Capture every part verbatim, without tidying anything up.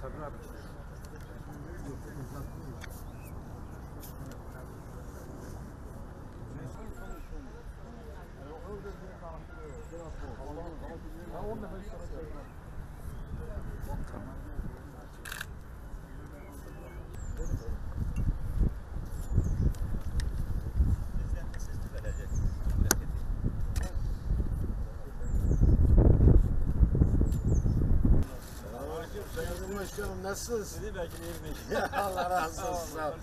Tabii abi. Başkanım nasılsınız? Sizi belki yerine. Allah razı olsun. Sağ ol.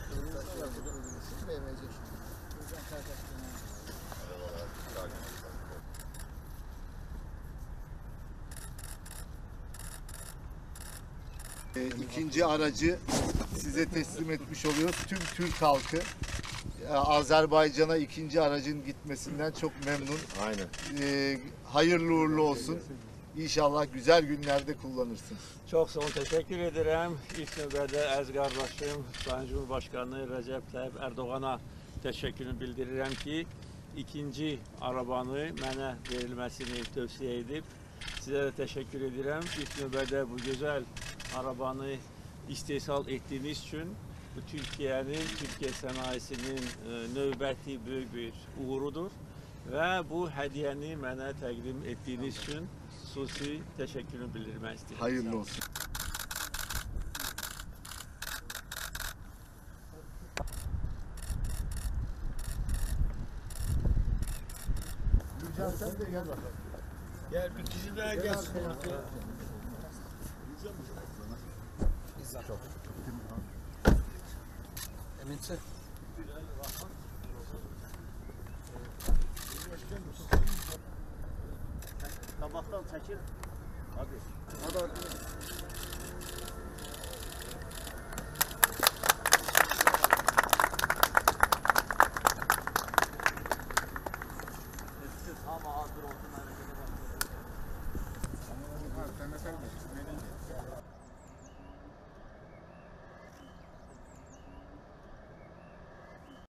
E, ikinci aracı size teslim etmiş oluyoruz. Tüm Türk halkı e, Azerbaycan'a ikinci aracın gitmesinden çok memnun. Aynen. E, hayırlı uğurlu olsun. İnşallah güzel günlerde kullanırsınız. Çok sağ olun, teşekkür ederim. İlk növbədə əziz qardaşım, Sayın Cumhurbaşkanı Recep Tayyip Erdoğan'a teşekkürünü bildirirəm ki, ikinci arabanı mənə verilməsini tövsiyə edib. Sizə də təşəkkür edirəm. İlk növbədə bu gözəl arabanı istehsal ettiğiniz için bu Türkiye'nin, Türkiye sanayisinin e, növbəti büyük bir uğurudur. Ve bu hediyeni mənə təqdim ettiğiniz için xüsusi təşəkkürümü bildirmək istəyirəm. Hayırlı olsun. Gülcan sen de gel bakalım. Gel bir kişi daha gelsin. Çok. Eminsin. Tabaktan çəkir. Hadi. Hadi hadi. Ama hazır olsun.